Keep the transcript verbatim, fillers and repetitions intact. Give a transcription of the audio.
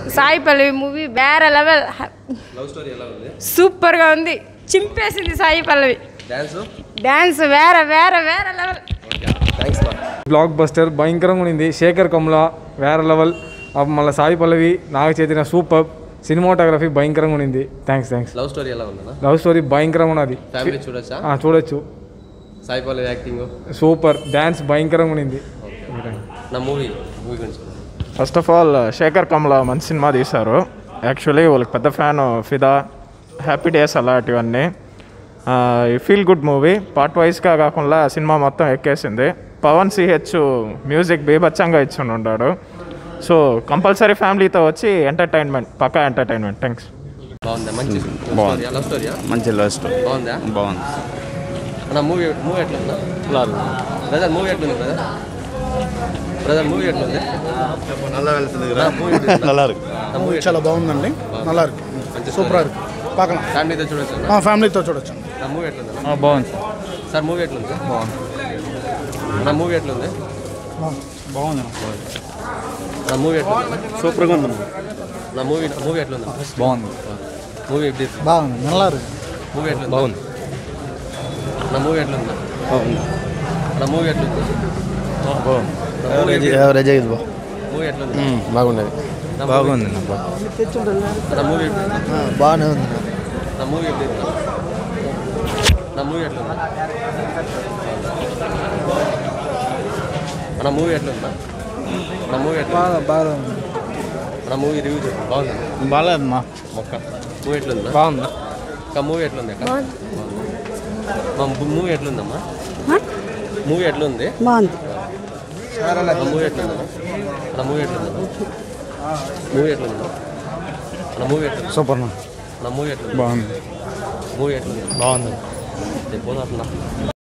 Sai Pallavi movie వేరే level. Love story ఎలా ఉంది? సూపర్గా ఉంది, చింపేసింది సాయి పల్లవి. డాన్స్ డాన్స్ వేరే వేరే వేరే లెవెల్. థ్యాంక్స్ బా. బ్లాక్ బస్టర్ భయంకరంగా ఉంది. శేఖర్ కమల వేరే లెవెల్. మళ్ళీ సాయి పల్లవి నాగ చైతన్య సూపర్. సినిమాటోగ్రఫీ భయంకరంగా ఉంది. Thanks thanks. లవ్ స్టోరీ ఎలా ఉందన్న? లవ్ స్టోరీ భయంకరంగా ఉన్నది. ఫ్యామిలీ చూడొచ్చా? చూడొచ్చు. Sai Pallavi acting super. Dance భయంకరంగా ఉంది. నా మూవీ మూవీ గురించి first of all Sekhar Kammula మంచి సినిమా తీశారు. యాక్చువల్లీ వాళ్ళకి పెద్ద ఫ్యాన్ ఫిదా, హ్యాపీ డేస్ అలాంటివన్నీ. Feel good movie. పార్ట్ వైజ్గా కాకుండా సినిమా మొత్తం ఎక్కేసింది. పవన్ సిహెచ్ మ్యూజిక్ బీభత్సంగా ఇచ్చి ఉన్నాడు. సో కంపల్సరీ ఫ్యామిలీతో వచ్చి ఎంటర్టైన్మెంట్, పక్కా ఎంటర్టైన్మెంట్. థ్యాంక్స్. బాగుందా? మంచి బాగుంది. లవ్ స్టోరీ మంచి లవ్ స్టోరీ. బాగుందా? బాగుంది. నా మూవీ మూవీ ఎట్లుందా? బ్రదర్ మూవీ ఎట్లుంది? బ్రదర్ బ్రదర్ మూవీ ఎట్లుంది? మూవీ చాలా బాగుందండి. నల్లా సూపర్. పాకం ఫ్యామిలీతో చూడొచ్చు. ఫ్యామిలీతో చూడొచ్చు. నా మూవీ ఎట్లుంది? బాగుంది సార్ మూవీ ఎట్లుంది? బాగుంది. నా మూవీ ఎట్లుంది? బాగుంది. నా మూవీ ఎట్లుంది? సూపర్గా ఉంది. నా మూవీ మూవీ ఎట్లుంది? బాగుంది. మూవీ ఎప్పుడు బాగుంది. నల్లా మూవీ ఎట్లుంది? బాగుంది. నా మూవీ ఎట్లుంది? బాగుంది. నా మూవీ ఎట్లుంది? మూవీ ఎట్లుంది? బాగున్నది. బాగుంది. నా మూవీ బాగానే ఉంది. నా మూవీ ఎప్పుడు నా మూవీ ఎట్లుంది? నా మూవీ ఎట్లుందా? నా మూవీ ఎట్లా? బాగా నా మూవీ రివ్యూ చెప్పు. బాగుంది. బాగాలేదమ్మా. మొక్క మూవీ ఎట్లుందా? బాగుందా? అక్క మూవీ ఎట్లుంది? అక్క మా మూవీ ఎట్లుందమ్మా? మూవీ ఎట్లుంది? బాగుంది. నా మూవీ ఎట్లుందా? నా మూవీ ఎట్లుందా? మూవీ ఎట్లుందా? నా మూవీ ఎట్లుంది? సూపర్. నా మూవీ ఎట్లుంది? బాగుంది. మూవీ ఎట్లుంది? బాగుంది. పోదా